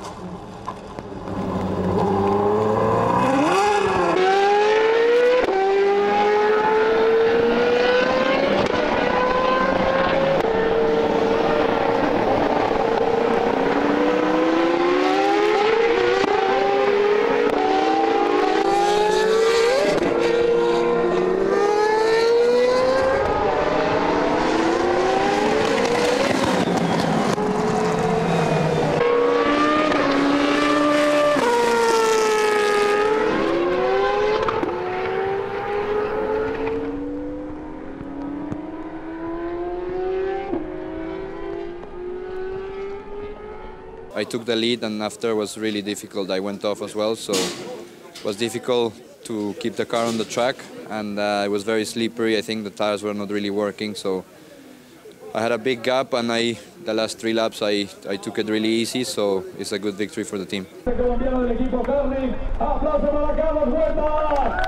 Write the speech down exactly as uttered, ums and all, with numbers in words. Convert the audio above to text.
I took the lead, and after was really difficult. I went off as well, so it was difficult to keep the car on the track, and uh, it was very slippery. I think the tires were not really working, so I had a big gap, and I, the last three laps I, I took it really easy, so it's a good victory for the team.